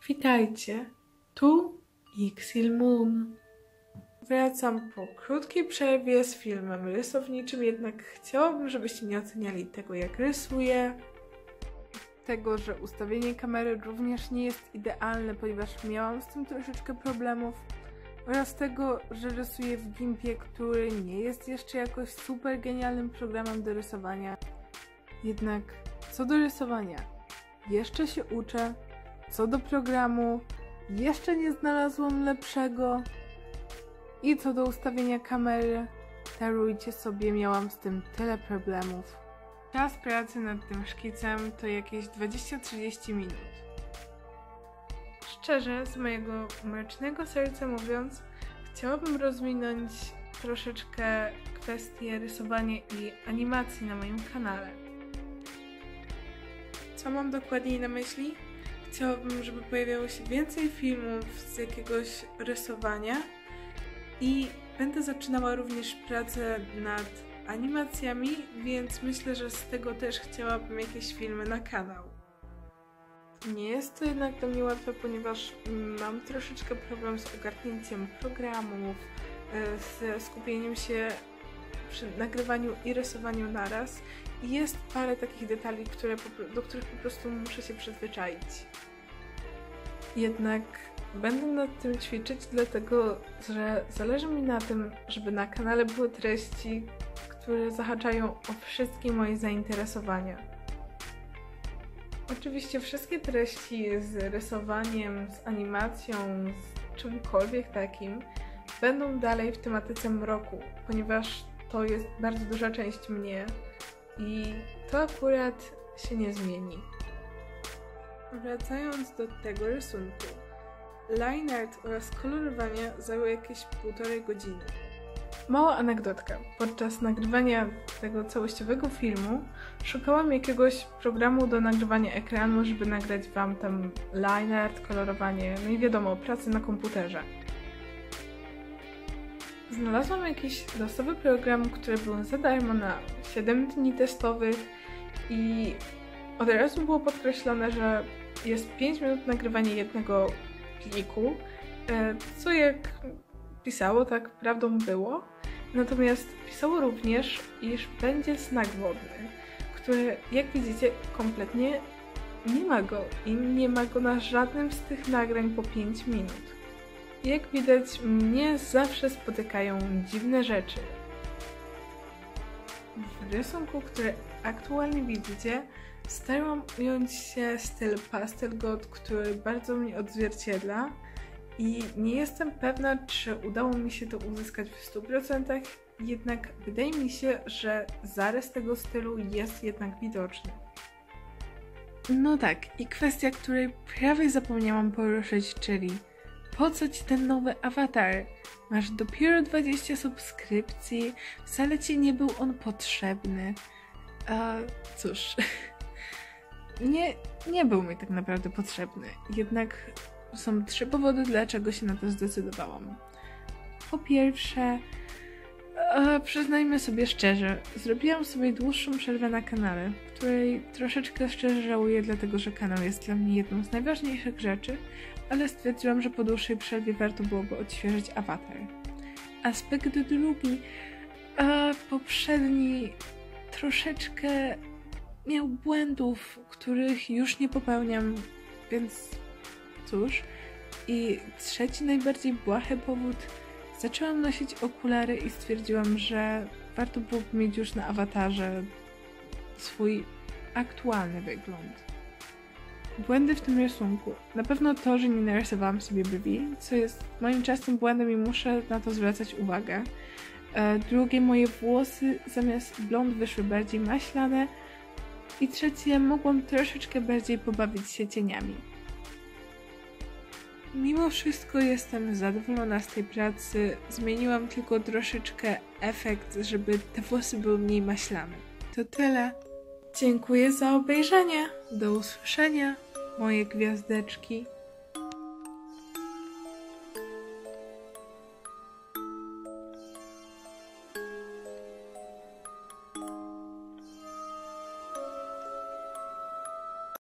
Witajcie, tu Ixil Moon. Wracam po krótkiej przerwie z filmem rysowniczym, jednak chciałabym, żebyście nie oceniali tego, jak rysuję. Tego, że ustawienie kamery również nie jest idealne, ponieważ miałam z tym troszeczkę problemów. Oraz tego, że rysuję w Gimpie, który nie jest jeszcze jakoś super genialnym programem do rysowania. Jednak co do rysowania, jeszcze się uczę. Co do programu, jeszcze nie znalazłam lepszego. I co do ustawienia kamery, darujcie sobie, miałam z tym tyle problemów. Czas pracy nad tym szkicem to jakieś 20-30 minut. Szczerze, z mojego mrocznego serca mówiąc, chciałabym rozwinąć troszeczkę kwestię rysowania i animacji na moim kanale. Co mam dokładniej na myśli? Chciałabym, żeby pojawiało się więcej filmów z jakiegoś rysowania i będę zaczynała również pracę nad animacjami, więc myślę, że z tego też chciałabym jakieś filmy na kanał. Nie jest to jednak dla mnie łatwe, ponieważ mam troszeczkę problem z ogarnięciem programów, z skupieniem się przy nagrywaniu i rysowaniu naraz. I jest parę takich detali, do których po prostu muszę się przyzwyczaić. Jednak będę nad tym ćwiczyć, dlatego że zależy mi na tym, żeby na kanale były treści, które zahaczają o wszystkie moje zainteresowania. Oczywiście wszystkie treści z rysowaniem, z animacją, z czymkolwiek takim będą dalej w tematyce mroku, ponieważ to jest bardzo duża część mnie i to akurat się nie zmieni. Wracając do tego rysunku, line art oraz kolorowanie zajęło jakieś 1,5 godziny. Mała anegdotka. Podczas nagrywania tego całościowego filmu szukałam jakiegoś programu do nagrywania ekranu, żeby nagrać wam tam line art, kolorowanie, no i wiadomo, pracę na komputerze. Znalazłam jakiś losowy program, który był za darmo na 7 dni testowych i od razu było podkreślone, że jest 5 minut nagrywania jednego pliku, co jak pisało, tak prawdą było. Natomiast pisało również, iż będzie znak wodny, który, jak widzicie, kompletnie nie ma go i nie ma go na żadnym z tych nagrań po 5 minut. Jak widać, mnie zawsze spotykają dziwne rzeczy. W rysunku, który aktualnie widzicie, starałam ująć się styl pastel god, który bardzo mnie odzwierciedla i nie jestem pewna, czy udało mi się to uzyskać w 100%, jednak wydaje mi się, że zarys tego stylu jest jednak widoczny. No tak, i kwestia, której prawie zapomniałam poruszyć, czyli po co ci ten nowy awatar? Masz dopiero 20 subskrypcji, wcale ci nie był on potrzebny. A cóż, nie był mi tak naprawdę potrzebny. Jednak są 3 powody, dlaczego się na to zdecydowałam. Po pierwsze, przyznajmy sobie szczerze, zrobiłam sobie dłuższą przerwę na kanale, której troszeczkę szczerze żałuję, dlatego że kanał jest dla mnie jedną z najważniejszych rzeczy, ale stwierdziłam, że po dłuższej przerwie warto byłoby odświeżyć awatar. Aspekt drugi, poprzedni troszeczkę miał błędów, których już nie popełniam, więc cóż. I trzeci, najbardziej błahy powód, zaczęłam nosić okulary i stwierdziłam, że warto byłoby mieć już na awatarze swój aktualny wygląd. Błędy w tym rysunku. Na pewno to, że nie narysowałam sobie brwi, co jest moim częstym błędem i muszę na to zwracać uwagę. Drugie, moje włosy zamiast blond wyszły bardziej maślane. I trzecie, mogłam troszeczkę bardziej pobawić się cieniami. Mimo wszystko jestem zadowolona z tej pracy, zmieniłam tylko troszeczkę efekt, żeby te włosy były mniej maślane. To tyle. Dziękuję za obejrzenie. Do usłyszenia, moje gwiazdeczki.